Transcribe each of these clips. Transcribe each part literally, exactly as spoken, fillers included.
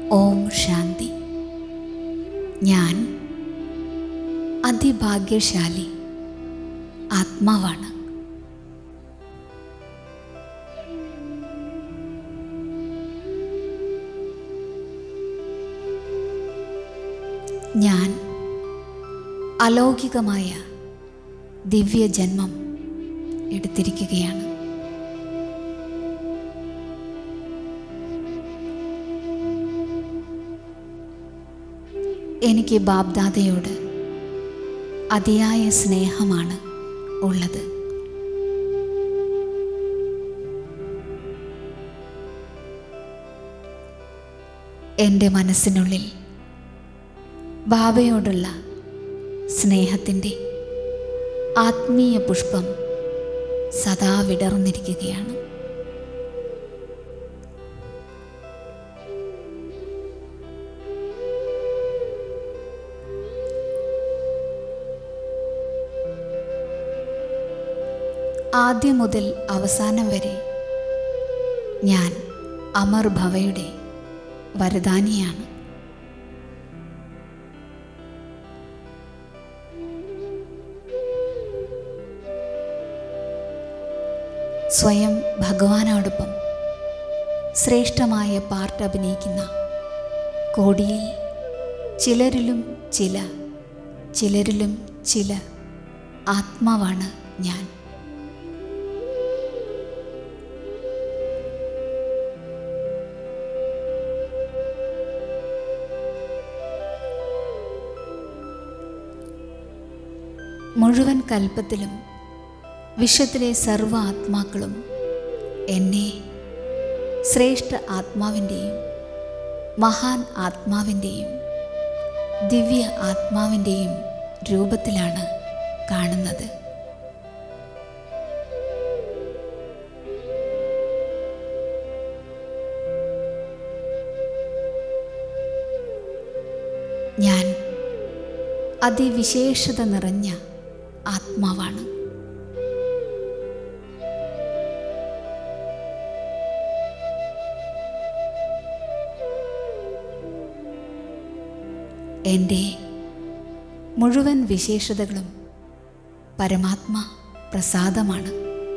ഓം ശാന്തി. ഞാൻ അതിഭാഗ്യശാലി ആത്മാവാണ്. ഞാൻ അലൗകികമായ ദിവ്യജന്മം എടുത്തിരിക്കുകയാണ്. എനിക്ക് ബാബ്ദാദയോട് അതിയായ സ്നേഹമാണ് ഉള്ളത്. എൻ്റെ മനസ്സിനുള്ളിൽ ബാബയോടുള്ള സ്നേഹത്തിൻ്റെ ആത്മീയ പുഷ്പം സദാ വിടർന്നിരിക്കുകയാണ്. ആദ്യം മുതൽ അവസാനം വരെ ഞാൻ അമർ ഭവയുടെ വരദാനിയാണ്. സ്വയം ഭഗവാനോടൊപ്പം ശ്രേഷ്ഠമായ പാർട്ട് അഭിനയിക്കുന്ന കോടിയിൽ ചിലരിലും ചില ചിലരിലും ചില ആത്മാവാണ് ഞാൻ. മുഴുവൻ കൽപ്പത്തിലും വിശ്വത്തിലെ സർവ്വ ആത്മാക്കളും എന്നെ ശ്രേഷ്ഠ ആത്മാവിൻ്റെയും മഹാൻ ആത്മാവിൻ്റെയും ദിവ്യ ആത്മാവിൻ്റെയും രൂപത്തിലാണ് കാണുന്നത്. ഞാൻ അതിവിശേഷത നിറഞ്ഞ ആത്മാവാണ്. എൻ്റെ മുഴുവൻ വിശേഷതകളും പരമാത്മാ പ്രസാദമാണ്,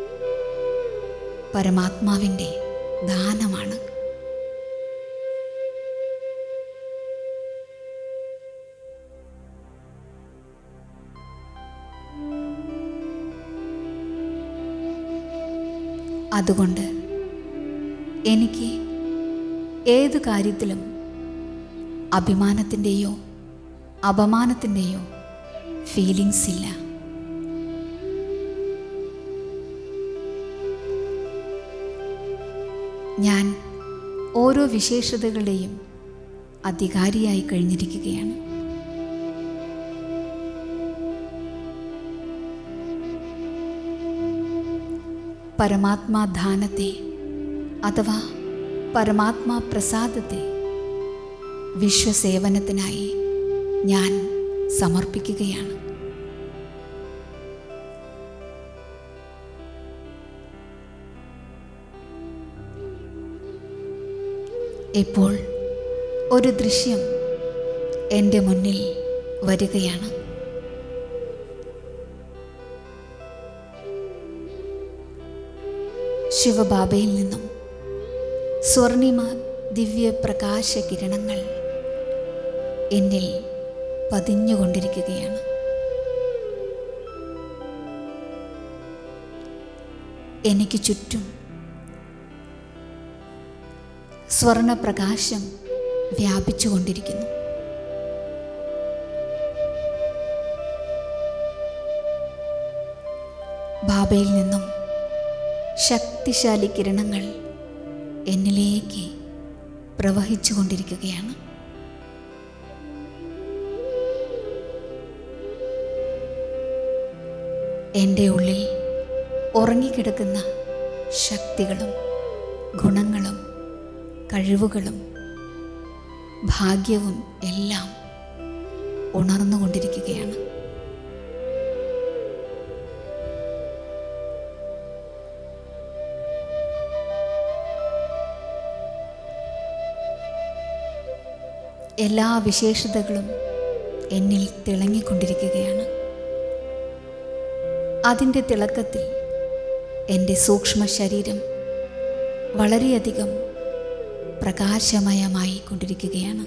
പരമാത്മാവിൻ്റെ ദാനമാണ്. അതുകൊണ്ട് എനിക്ക് ഏത് കാര്യത്തിലും അഭിമാനത്തിൻ്റെയോ അപമാനത്തിൻ്റെയോ ഫീലിങ്സ് ഇല്ല. ഞാൻ ഓരോ വിശേഷതകളുടെയും അധികാരിയായി കഴിഞ്ഞിരിക്കുകയാണ്. പരമാത്മാദാനത്തെ അഥവാ പരമാത്മാ പ്രസാദത്തെ വിശ്വസേവനത്തിനായി ഞാൻ സമർപ്പിക്കുകയാണ്. ഇപ്പോൾ ഒരു ദൃശ്യം എൻ്റെ മുന്നിൽ വരികയാണ്. ശിവബാബയിൽ നിന്നും സ്വർണിമ ദിവ്യ പ്രകാശ കിരണങ്ങൾ എന്നിൽ പതിഞ്ഞുകൊണ്ടിരിക്കുകയാണ്. എനിക്ക് ചുറ്റും സ്വർണപ്രകാശം വ്യാപിച്ചുകൊണ്ടിരിക്കുന്നു. ബാബയിൽ നിന്നും ശക്തിശാലി കിരണങ്ങൾ എന്നിലേക്ക് പ്രവഹിച്ചു കൊണ്ടിരിക്കുകയാണ്. എൻ്റെ ഉള്ളിൽ ഉറങ്ങിക്കിടക്കുന്ന ശക്തികളും ഗുണങ്ങളും കഴിവുകളും ഭാഗ്യവും എല്ലാം ഉണർന്നുകൊണ്ടിരിക്കുകയാണ്. എല്ലാ വിശേഷതകളും എന്നിൽ തിളങ്ങിക്കൊണ്ടിരിക്കുകയാണ്. അതിൻ്റെ തിളക്കത്തിൽ എൻ്റെ സൂക്ഷ്മ ശരീരം വളരെയധികം പ്രകാശമയമായി കൊണ്ടിരിക്കുകയാണ്.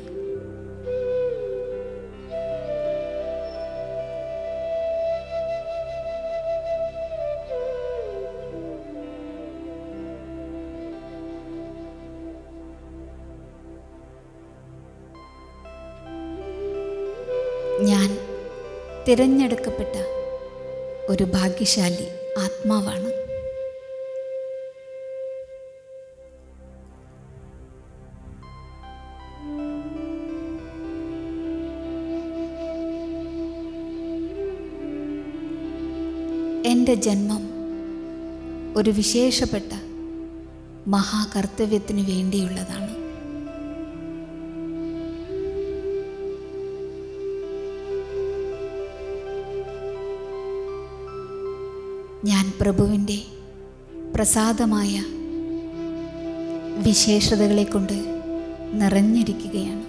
ഞാൻ തിരഞ്ഞെടുക്കപ്പെട്ട ഒരു ഭാഗ്യശാലി ആത്മാവാണ്. എൻ്റെ ജന്മം ഒരു വിശേഷപ്പെട്ട മഹാകർത്തവ്യത്തിന് വേണ്ടിയുള്ളതാണ്. ഞാൻ പ്രഭുവിൻ്റെ പ്രസാദമായ വിശേഷതകളെ കൊണ്ട് നിറഞ്ഞിരിക്കുകയാണ്.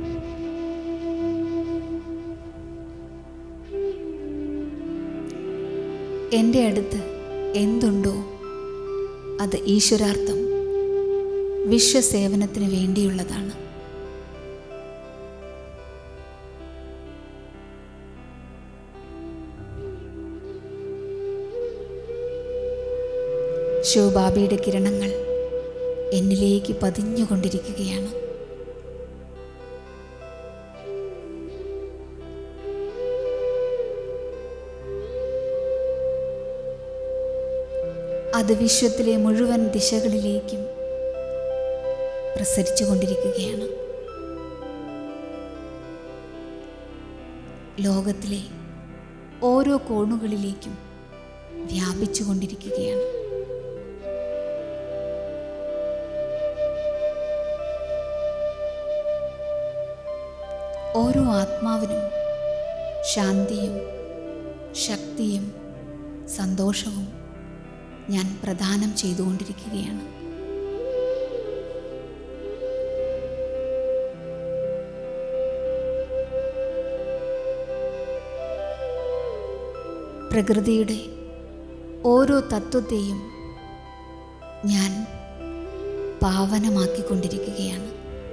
എൻ്റെ അടുത്ത് എന്തുണ്ടോ അത് ഈശ്വരാർത്ഥം, വിശ്വസേവനത്തിന് വേണ്ടിയുള്ളതാണ്. ശിവബാബയുടെ കിരണങ്ങൾ എന്നിലേക്ക് പതിഞ്ഞുകൊണ്ടിരിക്കുകയാണ്. അത് വിശ്വത്തിലെ മുഴുവൻ ദിശകളിലേക്കും പ്രസരിച്ചു കൊണ്ടിരിക്കുകയാണ്. ലോകത്തിലെ ഓരോ കോണുകളിലേക്കും വ്യാപിച്ചു കൊണ്ടിരിക്കുകയാണ്. ഓരോ ആത്മാവിനും ശാന്തിയും ശക്തിയും സന്തോഷവും ഞാൻ പ്രദാനം ചെയ്തുകൊണ്ടിരിക്കുകയാണ്. പ്രകൃതിയുടെ ഓരോ തത്വത്തെയും ഞാൻ പാവനമാക്കിക്കൊണ്ടിരിക്കുകയാണ്.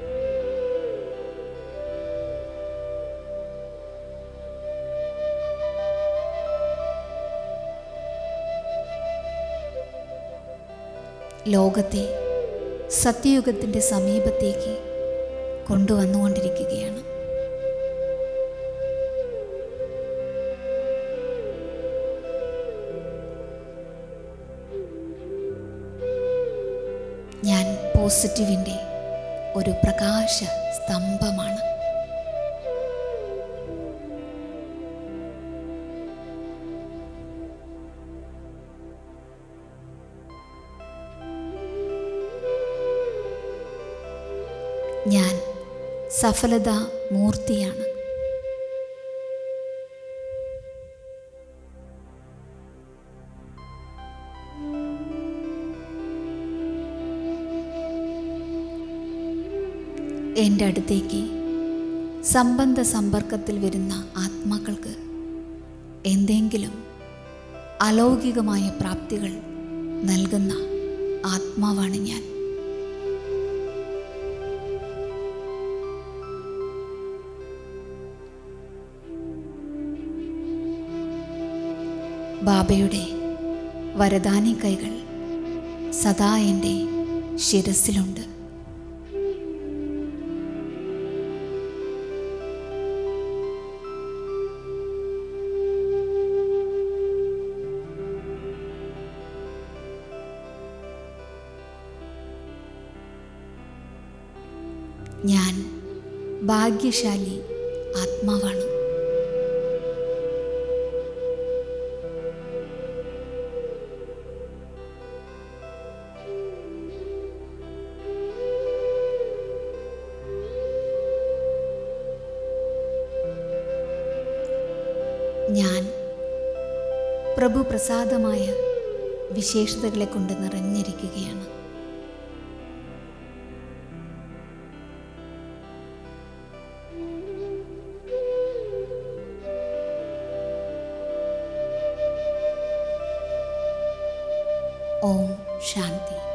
ലോകത്തെ സത്യയുഗത്തിൻ്റെ സമീപത്തേക്ക് കൊണ്ടുവന്നുകൊണ്ടിരിക്കുകയാണ്. ഞാൻ പോസിറ്റീവിൻ്റെ ഒരു പ്രകാശ സ്തംഭമാണ്. ഞാൻ സഫലതാ മൂർത്തിയാണ്. എൻ്റെ അടുത്തേക്ക് സംബന്ധ സമ്പർക്കത്തിൽ വരുന്ന ആത്മാക്കൾക്ക് എന്തെങ്കിലും അലൗകികമായ പ്രാപ്തികൾ നൽകുന്ന ആത്മാവാണ് ഞാൻ. ബാബയുടെ വരദാനി കൈകൾ സദാ എൻ്റെ ശിരസിലുണ്ട്. ഞാൻ ഭാഗ്യശാലി ആത്മാവാണ്. ഞാൻ പ്രഭു പ്രസാദമായ വിശേഷതകളെ കൊണ്ട് നിറഞ്ഞിരിക്കുകയാണ്. ഓം ശാന്തി.